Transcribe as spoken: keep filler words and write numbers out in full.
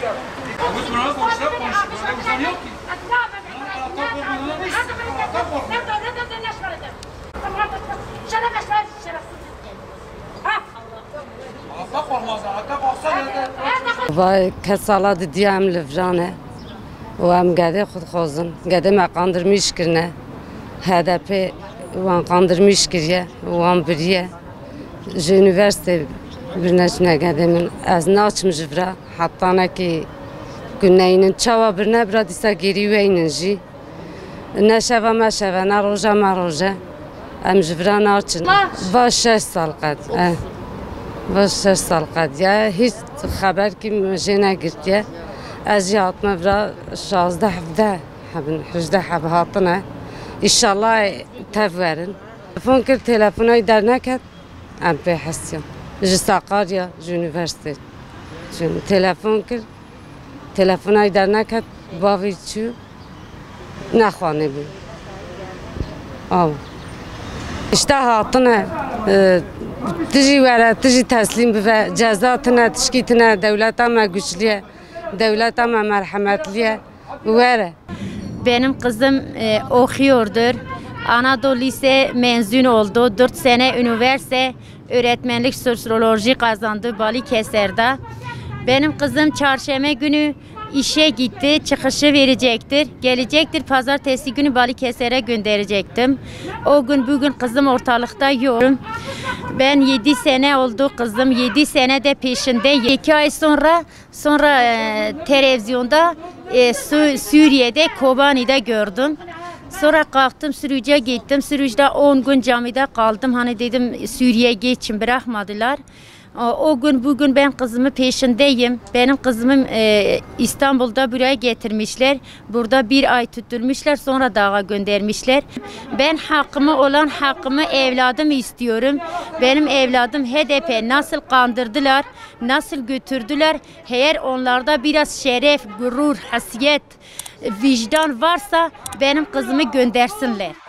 Konuşmalar konuşuyor, konuşuyor. Böyle vicdan yok ki. Vay kesala diyem livrane. و هم گده خود خوازن گده ما قاندر میش کرنه هدف وان قاندر میش کریه وان بریه جونیورسیته برنج نگده من از ناچم جبرا حتی نکی güneyinin çava birine bradisa geri veynin jî neşeva meşeva ne roja me roja em ji vira naçin va şeş sal qed va şeş sal qed ya hiç xeber ki jê negirtiye ez jî hatime vira şazdeh hevdeh hebin hejde heb hatine inşallah tev verin telefon kir telefonayı derneket em pê hesiyan ji Sakarya ji üniversite telefon kir telefonayı derneket bavî çû nexwane bû av işte hatine tijî were tijî teslîm bibe ceza tune tişkî tune devleta me güçlü devleta me merhametli were. Benim kızım e, okuyordur. Anadolu Lise mezun oldu. Dört sene üniversite öğretmenlik sosyoloji kazandı Balıkesir'de. Benim kızım çarşamba günü işe gitti, çıkışı verecektir. Gelecektir, pazartesi günü Balıkesir'e gönderecektim. O gün bugün kızım ortalıkta yok. Ben yedi sene oldu kızım, yedi sene de peşinde. İki ay sonra sonra e, televizyonda e, Suriye'de, Kobani'de gördüm. Sonra kalktım Sürücü'ye gittim. Sürücü'de on gün camide kaldım. Hani dedim Suriye'ye geçin, bırakmadılar. O gün bugün ben kızımın peşindeyim. Benim kızımı e, İstanbul'da buraya getirmişler. Burada bir ay tutturmuşlar, sonra dağa göndermişler. Ben hakkımı olan hakkımı evladım istiyorum. Benim evladım H D P nasıl kandırdılar, nasıl götürdüler. Eğer onlarda biraz şeref, gurur, hasiyet, vicdan varsa benim kızımı göndersinler.